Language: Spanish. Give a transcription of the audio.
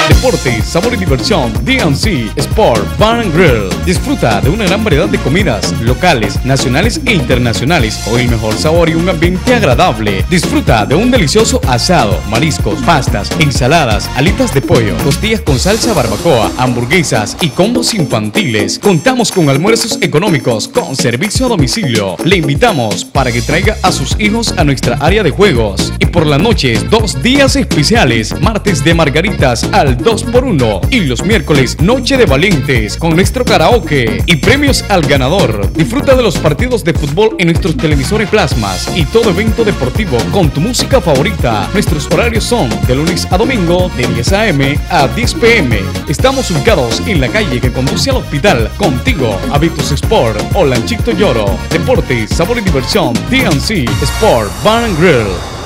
Deporte, sabor y diversión, D&C Sport Bar and Grill. Disfruta de una gran variedad de comidas locales, nacionales e internacionales con el mejor sabor y un ambiente agradable. Disfruta de un delicioso asado, mariscos, pastas, ensaladas, alitas de pollo, costillas con salsa barbacoa, hamburguesas y combos infantiles. Contamos con almuerzos económicos con servicio a domicilio. Le invitamos para que traiga a sus hijos a nuestra área de juegos. Y por las noches, 2 días especiales, martes de margaritas al 2x1 y los miércoles noche de valientes con nuestro karaoke y premios al ganador. Disfruta de los partidos de fútbol en nuestros televisores plasmas y todo evento deportivo con tu música favorita. Nuestros horarios son de lunes a domingo de 10 a.m. a 10 p.m. Estamos ubicados en la calle que conduce al hospital. Contigo, Habitus Sport o Lanchito Lloro. Deporte, sabor y diversión, D&C Sport Bar and Grill.